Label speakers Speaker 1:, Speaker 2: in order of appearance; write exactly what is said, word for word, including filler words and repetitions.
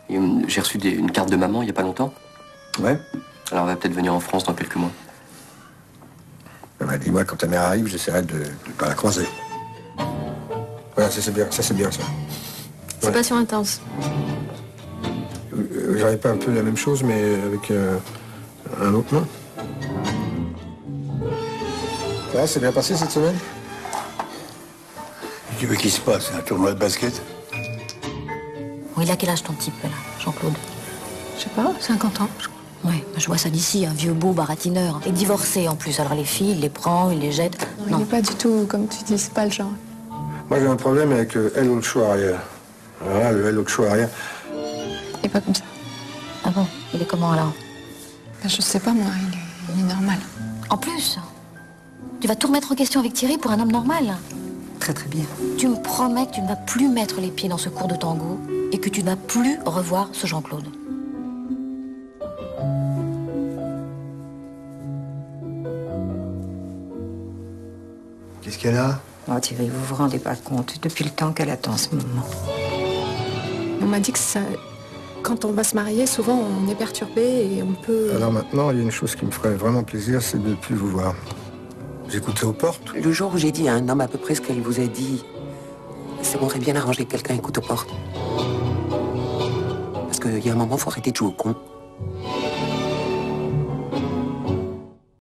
Speaker 1: J'ai reçu des, une carte de maman il n'y a pas longtemps.
Speaker 2: Ouais.
Speaker 1: Alors elle va peut-être venir en France dans quelques mois.
Speaker 2: Bah, dis-moi, quand ta mère arrive, j'essaierai de ne pas la croiser. Voilà, ça c'est bien, ça c'est bien ça.
Speaker 3: C'est
Speaker 2: Ouais.
Speaker 3: passion intense.
Speaker 2: Euh, J'aurais pas un peu la même chose, mais avec euh, un autre nom. Ça va, c'est bien passé cette semaine?
Speaker 4: Tu veux qu'il se passe un tournoi de basket?
Speaker 5: Oui, il a quel âge ton type, là, Jean-Claude?
Speaker 3: Je sais pas, cinquante ans, je crois.
Speaker 5: Ouais, je vois ça d'ici, un vieux beau baratineur. Et divorcé en plus, alors les filles, il les prend, il les jette.
Speaker 3: Non, il n'est pas du tout, comme tu dis, c'est pas le genre.
Speaker 2: Moi j'ai un problème avec le L ou le choix arrière. Alors là, le L ou le choix arrière.
Speaker 3: Il est pas comme ça.
Speaker 5: Ah bon? Il est comment alors?
Speaker 3: Ben, je sais pas, moi, il est, il est normal.
Speaker 5: En plus, tu vas tout remettre en question avec Thierry pour un homme normal?
Speaker 6: Très très bien.
Speaker 5: Tu me promets que tu ne vas plus mettre les pieds dans ce cours de tango et que tu ne vas plus revoir ce Jean-Claude.
Speaker 4: Qu'est-ce qu'elle a?
Speaker 6: Oh Thierry, vous vous rendez pas compte, depuis le temps qu'elle attend ce moment.
Speaker 3: On m'a dit que ça, quand on va se marier, souvent on est perturbé et on peut...
Speaker 2: Alors maintenant, il y a une chose qui me ferait vraiment plaisir, c'est de ne plus vous voir. J'écoute ça aux portes.
Speaker 7: Le jour où j'ai dit à un homme à peu près ce qu'elle vous a dit, ça m'aurait bien arrangé que quelqu'un écoute aux portes. Parce qu'il y a un moment, il faut arrêter de jouer au con.